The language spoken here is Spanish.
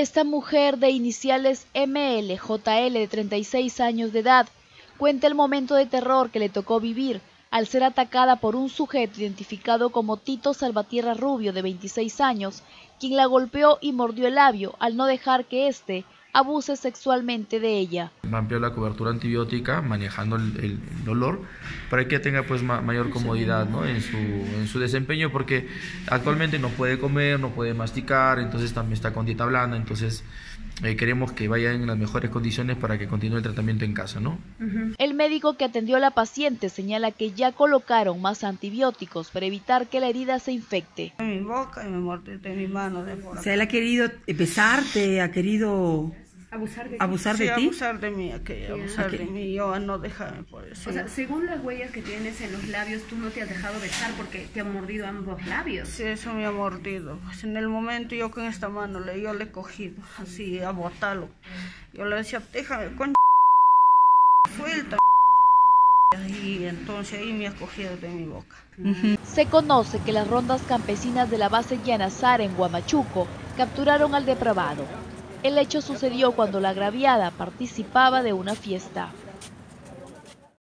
Esta mujer de iniciales MLJL de 36 años de edad cuenta el momento de terror que le tocó vivir al ser atacada por un sujeto identificado como Tito Salvatierra Rubio de 26 años, quien la golpeó y mordió el labio al no dejar que éste abuse sexualmente de ella. Amplió la cobertura antibiótica manejando el dolor para que tenga pues mayor comodidad, ¿no? en su desempeño, porque actualmente no puede comer, no puede masticar, entonces también está con dieta blanda, entonces queremos que vaya en las mejores condiciones para que continúe el tratamiento en casa, ¿no? El médico que atendió a la paciente señala que ya colocaron más antibióticos para evitar que la herida se infecte. En mi boca y me mordió de mi mano de por acá. O sea, él ha querido besarte, ha querido abusar de ti. Abusar de mí, abusar de mí, yo a no dejarme por eso. O sea, según las huellas que tienes en los labios, tú no te has dejado besar porque te han mordido ambos labios. Sí, eso me ha mordido. Pues en el momento yo con esta mano yo le he cogido, así, a botarlo. Yo le decía, déjame, concha, suelta, y entonces ahí me ha cogido de mi boca. Se conoce que las rondas campesinas de la base Yanazar en Huamachuco capturaron al depravado. El hecho sucedió cuando la agraviada participaba de una fiesta.